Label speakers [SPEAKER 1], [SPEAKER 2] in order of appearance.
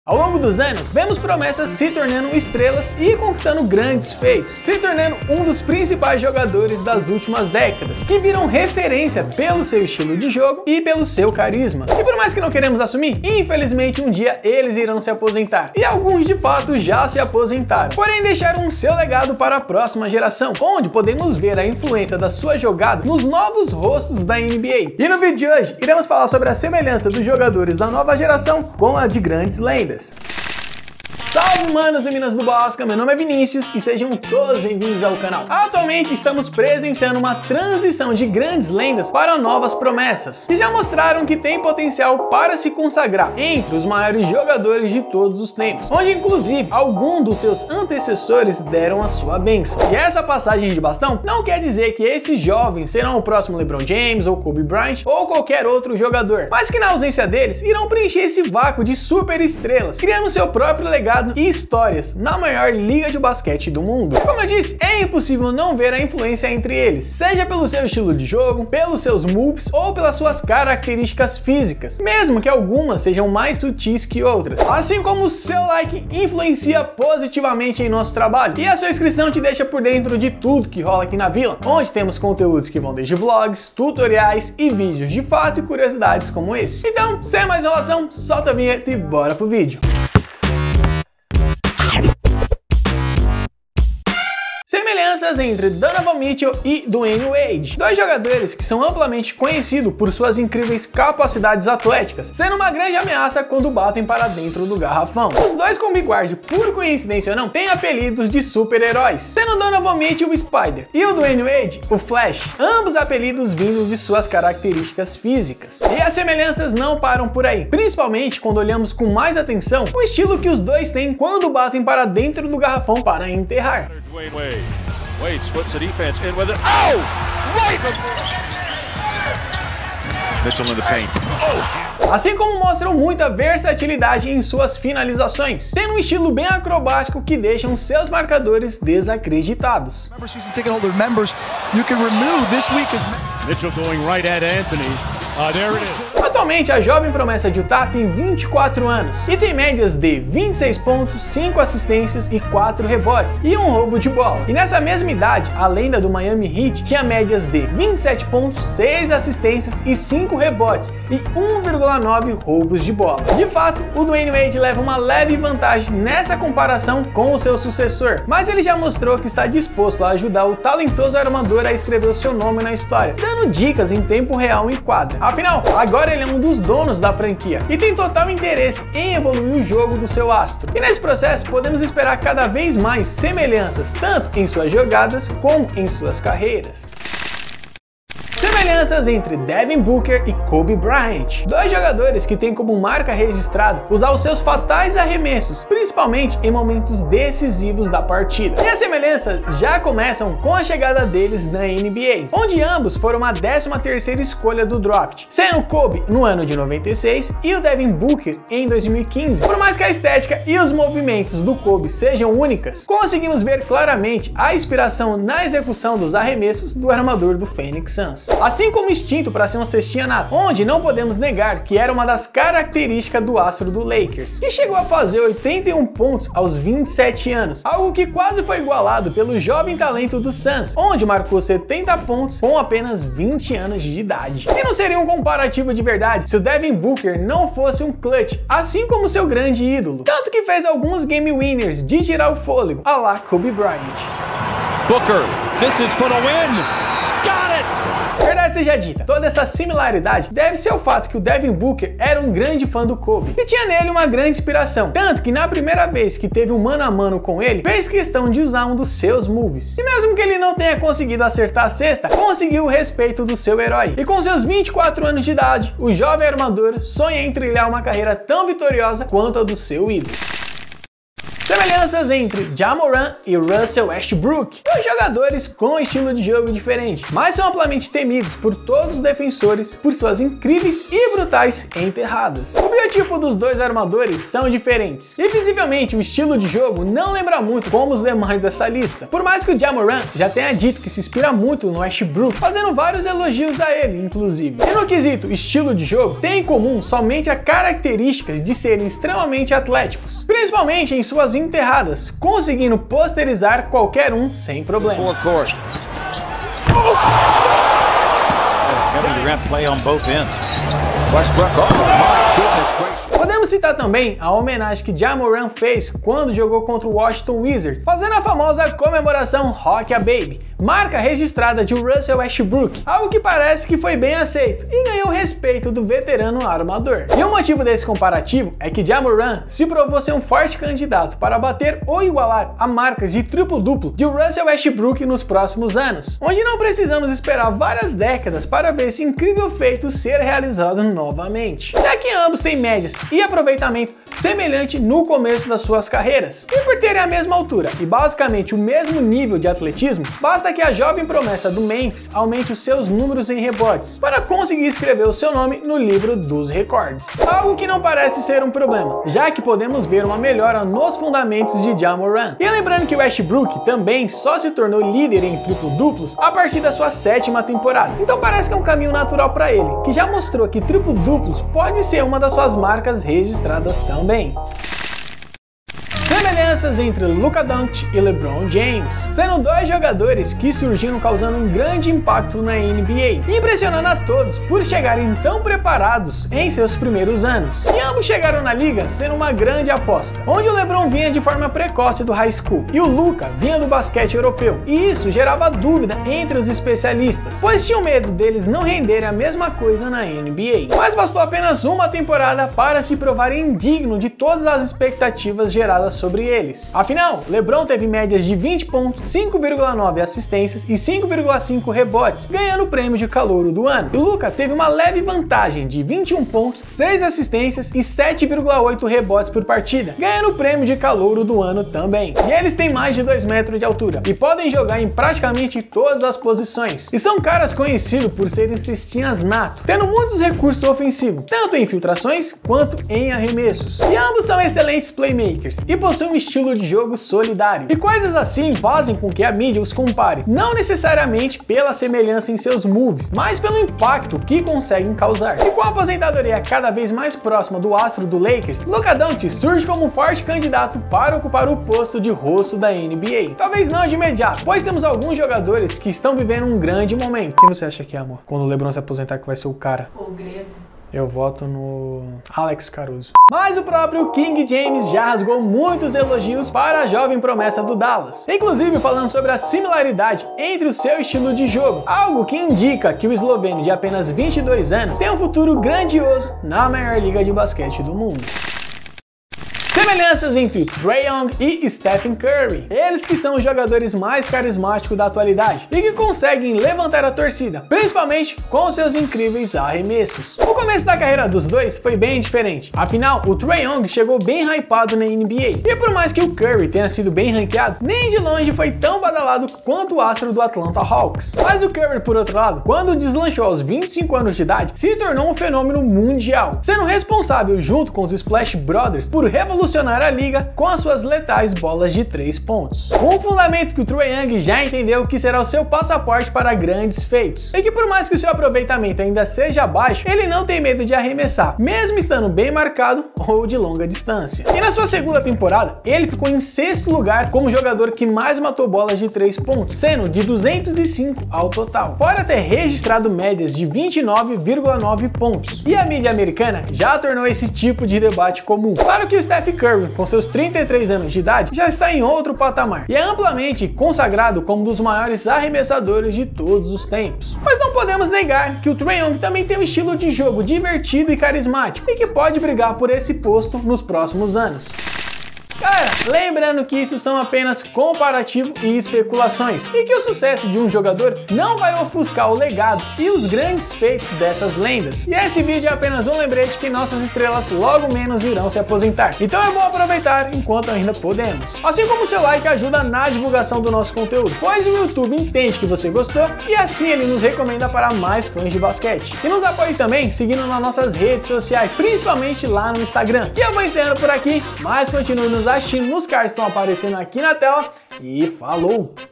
[SPEAKER 1] Ao longo dos anos, vemos promessas se tornando estrelas e conquistando grandes feitos, se tornando um dos principais jogadores das últimas décadas, que viram referência pelo seu estilo de jogo e pelo seu carisma. E por mais que não queremos assumir, infelizmente um dia eles irão se aposentar, e alguns de fato já se aposentaram, porém deixaram um seu legado para a próxima geração, onde podemos ver a influência da sua jogada nos novos rostos da NBA. E no vídeo de hoje, iremos falar sobre a semelhança dos jogadores da nova geração com a de grandes lendas. Salve manos e minas do Bosca, meu nome é Vinícius e sejam todos bem-vindos ao canal. Atualmente estamos presenciando uma transição de grandes lendas para novas promessas, que já mostraram que tem potencial para se consagrar entre os maiores jogadores de todos os tempos, onde inclusive alguns dos seus antecessores deram a sua bênção. E essa passagem de bastão não quer dizer que esses jovens serão o próximo LeBron James ou Kobe Bryant ou qualquer outro jogador, mas que na ausência deles irão preencher esse vácuo de super estrelas, criando seu próprio legado e histórias na maior liga de basquete do mundo. E como eu disse, é impossível não ver a influência entre eles, seja pelo seu estilo de jogo, pelos seus moves ou pelas suas características físicas, mesmo que algumas sejam mais sutis que outras. Assim como o seu like influencia positivamente em nosso trabalho e a sua inscrição te deixa por dentro de tudo que rola aqui na vila, onde temos conteúdos que vão desde vlogs, tutoriais e vídeos de fato e curiosidades como esse. Então, sem mais enrolação, solta a vinheta e bora pro vídeo. Semelhanças entre Donovan Mitchell e Dwyane Wade, dois jogadores que são amplamente conhecidos por suas incríveis capacidades atléticas, sendo uma grande ameaça quando batem para dentro do garrafão. Os dois combi guard, por coincidência ou não, têm apelidos de super-heróis, sendo Donovan Mitchell o Spider e o Dwyane Wade o Flash, ambos apelidos vindos de suas características físicas. E as semelhanças não param por aí, principalmente quando olhamos com mais atenção o estilo que os dois têm quando batem para dentro do garrafão para enterrar.
[SPEAKER 2] Wade splits the defense in with it. Oh! Right! Mitchell in the paint. Oh!
[SPEAKER 1] Assim como mostram muita versatilidade em suas finalizações, tendo um estilo bem acrobático que deixam seus marcadores desacreditados.
[SPEAKER 2] Mitchell going right at Anthony. There it is.
[SPEAKER 1] Atualmente, a jovem promessa de Utah tem 24 anos e tem médias de 26 pontos, 5 assistências e 4 rebotes e um roubo de bola. E nessa mesma idade, a lenda do Miami Heat tinha médias de 27 pontos, 6 assistências e 5 rebotes e 1,9 roubos de bola. De fato, o Dwyane Wade leva uma leve vantagem nessa comparação com o seu sucessor, mas ele já mostrou que está disposto a ajudar o talentoso armador a escrever o seu nome na história, dando dicas em tempo real em quadra. Afinal, agora ele é um dos donos da franquia e tem total interesse em evoluir o jogo do seu astro. E nesse processo podemos esperar cada vez mais semelhanças, tanto em suas jogadas como em suas carreiras. Semelhanças entre Devin Booker e Kobe Bryant, dois jogadores que têm como marca registrada usar os seus fatais arremessos, principalmente em momentos decisivos da partida. E as semelhanças já começam com a chegada deles na NBA, onde ambos foram a 13ª escolha do draft, sendo Kobe no ano de 96 e o Devin Booker em 2015. Por mais que a estética e os movimentos do Kobe sejam únicas, conseguimos ver claramente a inspiração na execução dos arremessos do armador do Phoenix Suns. Assim como instinto para ser um cestinha nato, onde não podemos negar que era uma das características do astro do Lakers, que chegou a fazer 81 pontos aos 27 anos, algo que quase foi igualado pelo jovem talento do Suns, onde marcou 70 pontos com apenas 20 anos de idade. E não seria um comparativo de verdade se o Devin Booker não fosse um clutch, assim como seu grande ídolo, tanto que fez alguns game winners de tirar o fôlego, a la Kobe Bryant.
[SPEAKER 2] Booker, this is for the win. Got it!
[SPEAKER 1] Verdade seja dita, toda essa similaridade deve ser ao fato que o Devin Booker era um grande fã do Kobe e tinha nele uma grande inspiração, tanto que na primeira vez que teve um mano a mano com ele, fez questão de usar um dos seus moves. E mesmo que ele não tenha conseguido acertar a cesta, conseguiu o respeito do seu herói. E com seus 24 anos de idade, o jovem armador sonha em trilhar uma carreira tão vitoriosa quanto a do seu ídolo. Semelhanças entre Ja Morant e Russell Westbrook, dois jogadores com estilo de jogo diferente, mas são amplamente temidos por todos os defensores por suas incríveis e brutais enterradas. O biotipo dos dois armadores são diferentes, e visivelmente o estilo de jogo não lembra muito como os demais dessa lista, por mais que o Ja Morant já tenha dito que se inspira muito no Westbrook, fazendo vários elogios a ele, inclusive. E no quesito estilo de jogo, tem em comum somente a característica de serem extremamente atléticos, principalmente em suas enterradas, conseguindo posterizar qualquer um sem problema. Podemos citar também a homenagem que Ja Morant fez quando jogou contra o Washington Wizards, fazendo a famosa comemoração Rock a Baby, marca registrada de Russell Westbrook, algo que parece que foi bem aceito e ganhou o respeito do veterano armador. E o motivo desse comparativo é que Ja Morant se provou ser um forte candidato para bater ou igualar a marcas de triplo-duplo de Russell Westbrook nos próximos anos, onde não precisamos esperar várias décadas para ver esse incrível feito ser realizado novamente, já que ambos têm médias e aproveitamento semelhante no começo das suas carreiras. E por terem a mesma altura e basicamente o mesmo nível de atletismo, basta que a jovem promessa do Memphis aumente os seus números em rebotes para conseguir escrever o seu nome no livro dos recordes. Algo que não parece ser um problema, já que podemos ver uma melhora nos fundamentos de Ja Morant. E lembrando que o Westbrook também só se tornou líder em triplo-duplos a partir da sua 7ª temporada. Então parece que é um caminho natural para ele, que já mostrou que triplo-duplos pode ser uma das suas marcas registradas também. Semelhanças entre Luka Doncic e LeBron James, sendo dois jogadores que surgiram causando um grande impacto na NBA, impressionando a todos por chegarem tão preparados em seus primeiros anos. E ambos chegaram na liga sendo uma grande aposta, onde o LeBron vinha de forma precoce do high school e o Luka vinha do basquete europeu, e isso gerava dúvida entre os especialistas, pois tinham medo deles não renderem a mesma coisa na NBA. Mas bastou apenas uma temporada para se provarem digno de todas as expectativas geradas sobre eles. Afinal, LeBron teve médias de 20 pontos, 5,9 assistências e 5,5 rebotes, ganhando o prêmio de calouro do ano. E Luka teve uma leve vantagem de 21 pontos, 6 assistências e 7,8 rebotes por partida, ganhando o prêmio de calouro do ano também. E eles têm mais de 2 metros de altura e podem jogar em praticamente todas as posições. E são caras conhecidos por serem cestinhas nato, tendo muitos recursos ofensivos, tanto em infiltrações quanto em arremessos. E ambos são excelentes playmakers e possuem um estilo de jogo solidário. E coisas assim fazem com que a mídia os compare, não necessariamente pela semelhança em seus moves, mas pelo impacto que conseguem causar. E com a aposentadoria cada vez mais próxima do astro do Lakers, Luka Doncic surge como um forte candidato para ocupar o posto de rosto da NBA. Talvez não de imediato, pois temos alguns jogadores que estão vivendo um grande momento. Quem você acha que é, amor? Quando o LeBron se aposentar, que vai ser o cara?
[SPEAKER 3] O grego.
[SPEAKER 1] Eu voto no Alex Caruso. Mas o próprio King James já rasgou muitos elogios para a jovem promessa do Dallas, inclusive falando sobre a similaridade entre o seu estilo de jogo, algo que indica que o esloveno de apenas 22 anos tem um futuro grandioso na maior liga de basquete do mundo. Semelhanças entre Trae Young e Stephen Curry, eles que são os jogadores mais carismáticos da atualidade e que conseguem levantar a torcida, principalmente com seus incríveis arremessos. O começo da carreira dos dois foi bem diferente, afinal o Trae Young chegou bem hypado na NBA, e por mais que o Curry tenha sido bem ranqueado, nem de longe foi tão badalado quanto o astro do Atlanta Hawks. Mas o Curry, por outro lado, quando deslanchou aos 25 anos de idade, se tornou um fenômeno mundial, sendo responsável junto com os Splash Brothers por revolucionar a liga com as suas letais bolas de 3 pontos. Um fundamento que o Trae Young já entendeu que será o seu passaporte para grandes feitos, e que por mais que o seu aproveitamento ainda seja baixo, ele não tem medo de arremessar, mesmo estando bem marcado ou de longa distância. E na sua segunda temporada, ele ficou em 6º lugar como jogador que mais matou bolas de 3 pontos, sendo de 205 ao total, fora ter registrado médias de 29,9 pontos. E a mídia americana já tornou esse tipo de debate comum. Claro que o Steph Curry, com seus 33 anos de idade, já está em outro patamar e é amplamente consagrado como um dos maiores arremessadores de todos os tempos. Mas não podemos negar que o Trae Young também tem um estilo de jogo divertido e carismático e que pode brigar por esse posto nos próximos anos. Galera, lembrando que isso são apenas comparativo e especulações, e que o sucesso de um jogador não vai ofuscar o legado e os grandes feitos dessas lendas. E esse vídeo é apenas um lembrete que nossas estrelas logo menos irão se aposentar. Então é bom aproveitar enquanto ainda podemos. Assim como o seu like ajuda na divulgação do nosso conteúdo, pois o YouTube entende que você gostou e assim ele nos recomenda para mais fãs de basquete. E nos apoie também seguindo nas nossas redes sociais, principalmente lá no Instagram. E eu vou encerrando por aqui, mas continue nos assistindo nos cards que estão aparecendo aqui na tela e falou!